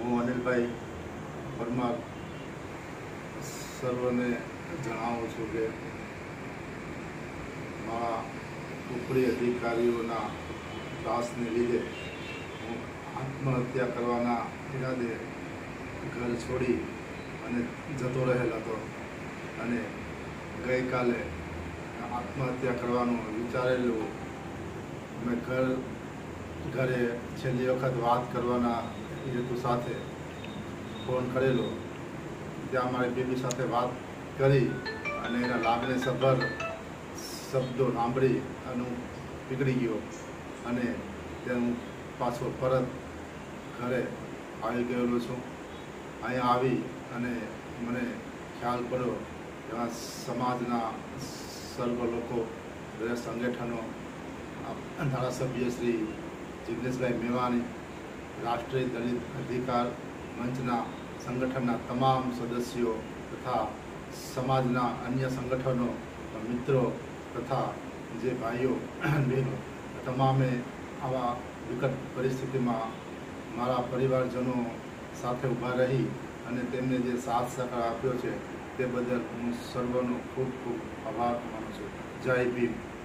હું અનિલભાઈ પરમાર સર્વને જણાવું છું કે મારા ઉપરી અધિકારીઓના ત્રાસને લીધે હું આત્મહત્યા કરવાના ઈરાદે ઘર છોડી અને જતો રહેલ હતો અને ગઈકાલે આત્મહત્યા કરવાનું વિચારેલું. મેં ઘરે છેલ્લી વખત વાત કરવાના હેતુ સાથે ફોન કરેલો. ત્યાં મારી બેબી સાથે વાત કરી અને એના લાગણીસભર શબ્દો સાંભળી અને હું પીગળી ગયો અને હું પાછો પરત ઘરે આવી ગયેલો છું. અહીંયા આવી અને મને ખ્યાલ પડ્યો એવા સમાજના સર્વ લોકો, દરેક સંગઠનો, ધારાસભ્ય શ્રી જિગ્નેશભાઈ મેવાણી, રાષ્ટ્રીય દલિત અધિકાર મંચના સંગઠનના તમામ સદસ્યો તથા સમાજના અન્ય સંગઠનો, મિત્રો તથા જે ભાઈઓ બહેનો તમામે આવા વિકટ પરિસ્થિતિમાં મારા પરિવારજનો સાથે ઊભા રહી અને તેમને જે સાથ સહકાર આપ્યો છે તે બદલ હું સર્વનો ખૂબ ખૂબ આભાર માનું છું. જય ભીમ.